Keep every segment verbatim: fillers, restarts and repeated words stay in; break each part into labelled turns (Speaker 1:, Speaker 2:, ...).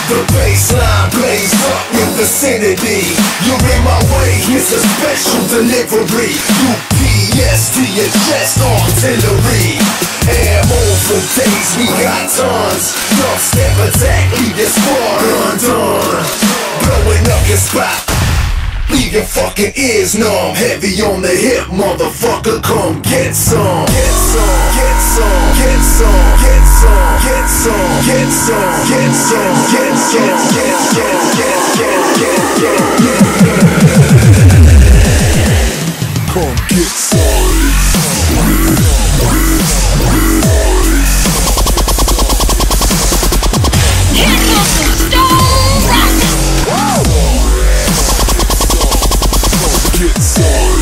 Speaker 1: The baseline plays up in vicinity. You're in my way, it's a special delivery. U P S to your chest, artillery. Ammo for days, we got tons. Dubstep attack, leave your squad undone. Blowing up your spot, leave your fucking ears numb. Heavy on the hip, motherfucker, come get some. Get some, get some, get some, get some, get some, get some, get some, get some, get some, get get get get come get some.
Speaker 2: Here comes the Stone Rockers.
Speaker 1: Get some.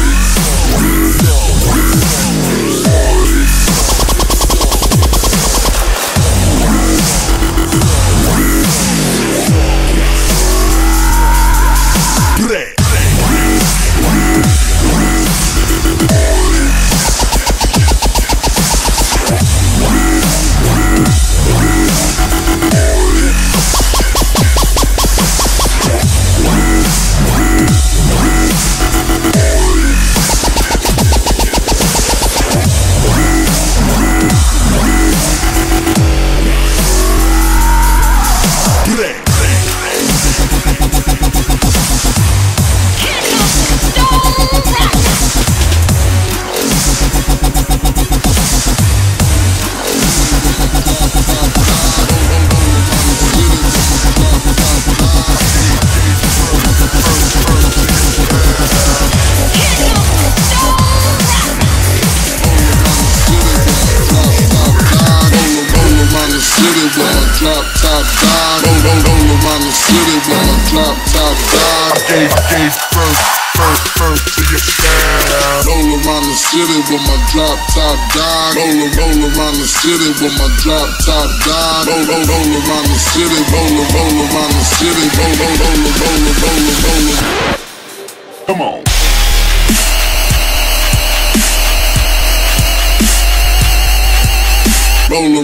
Speaker 3: With my drop top dog, roll, roll around the city with my drop top dog, roll, roll, roll around the city, roll, roll around the city, roll, roll, roll, roll, roll, roll, roll. Come on. Roll.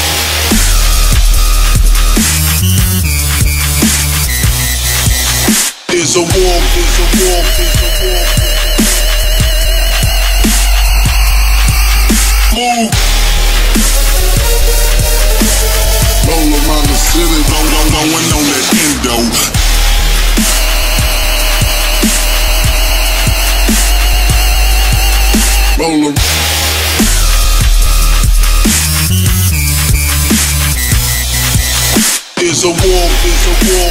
Speaker 3: It's a war, it's a war, it's a war. Move. Roll around the city, roll, roll, rolling on that endo. Roll. It's a war, it's a war, it's a war.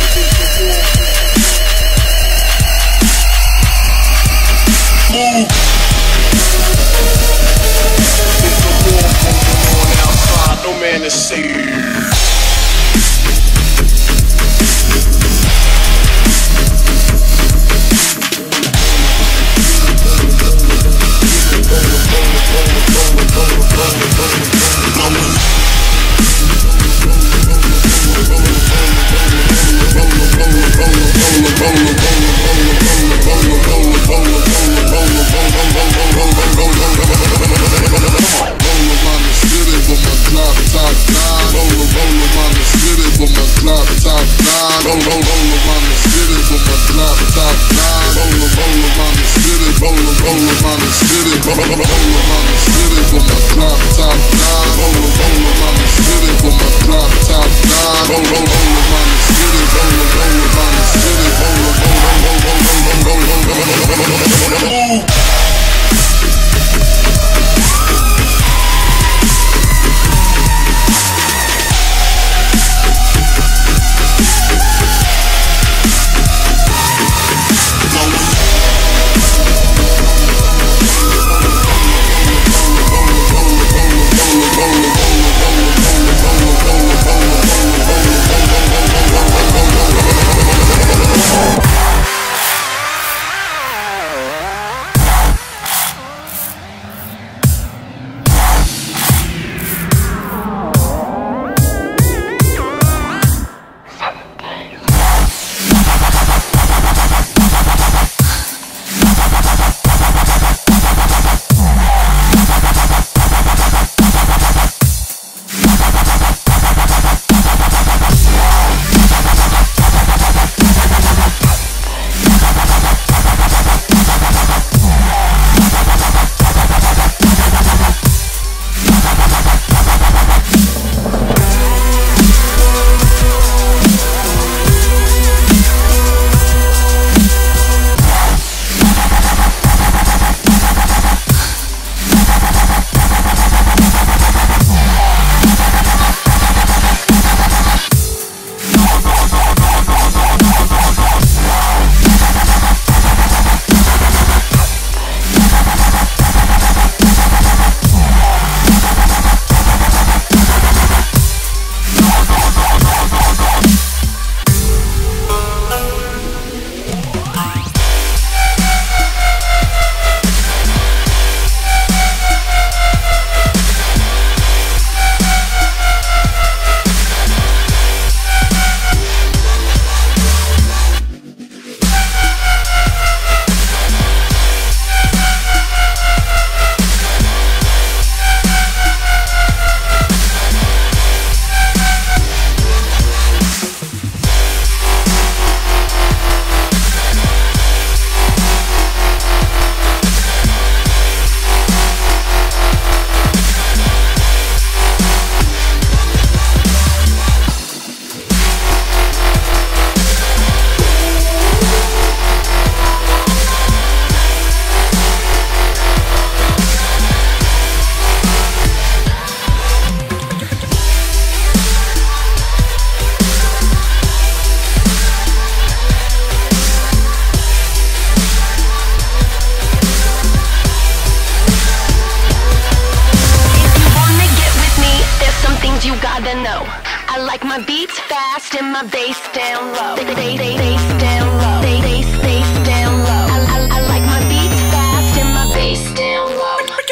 Speaker 3: Move. No man to save you.
Speaker 2: I like my beats fast and my bass down low. Bass, bass down low. Bass, bass down low. I, I, I like my beats fast and my bass down low.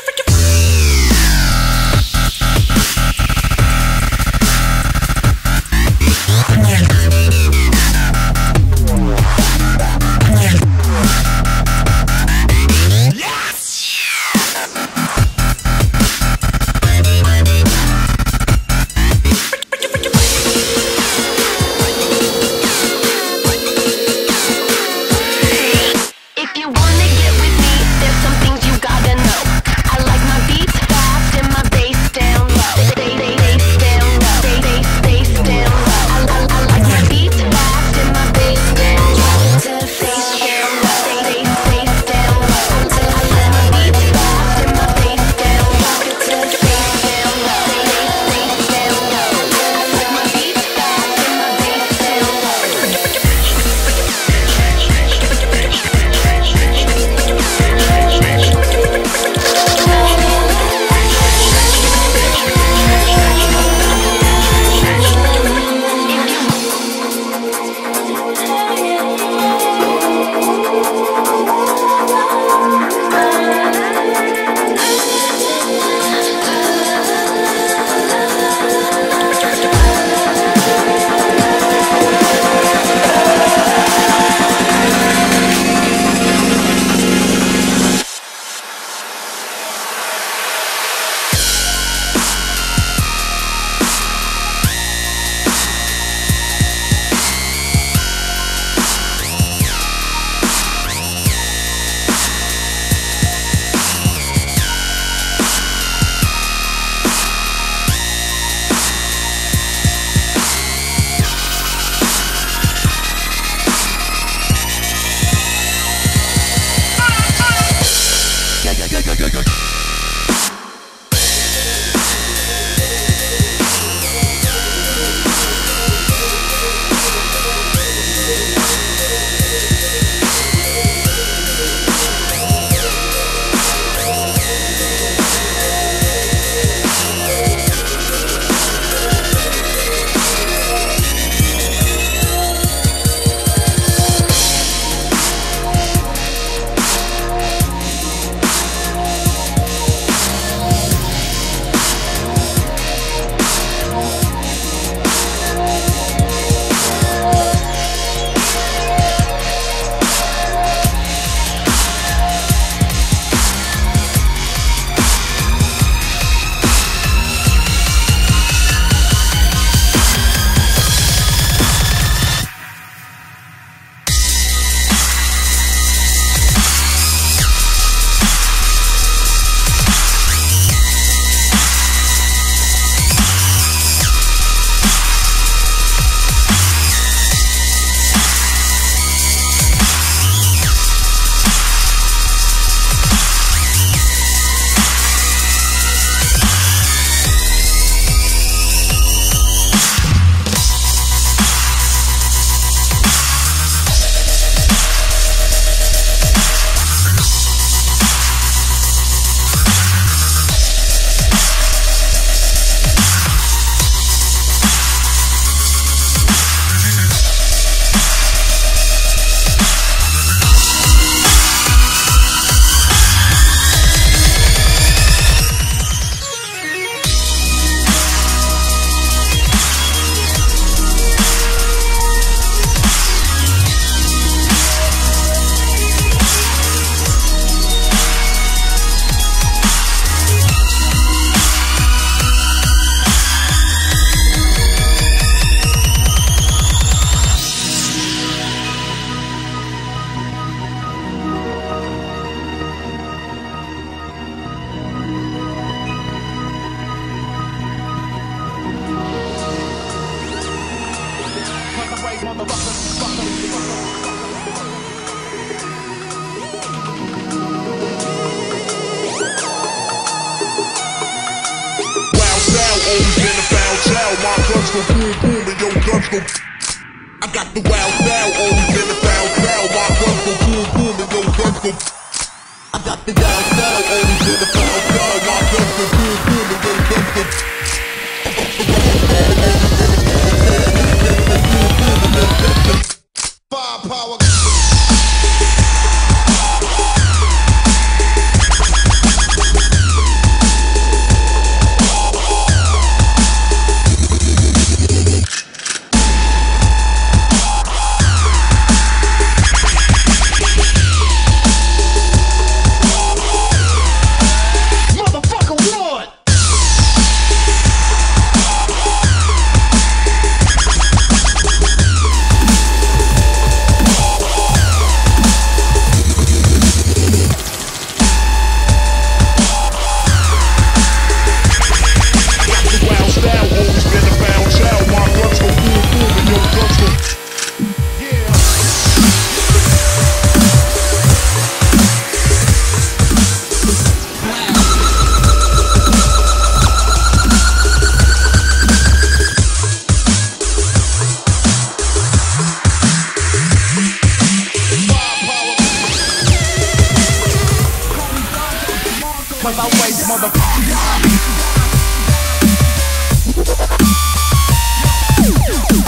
Speaker 3: always been a foul child. My guns go boom boom and your guns go. I got the wild style, always been a foul child. My guns go boom boom and your guns go. I got the wild style, always been a foul child. My guns go boom boom and your guns go.
Speaker 4: cause I raise motherfuckers.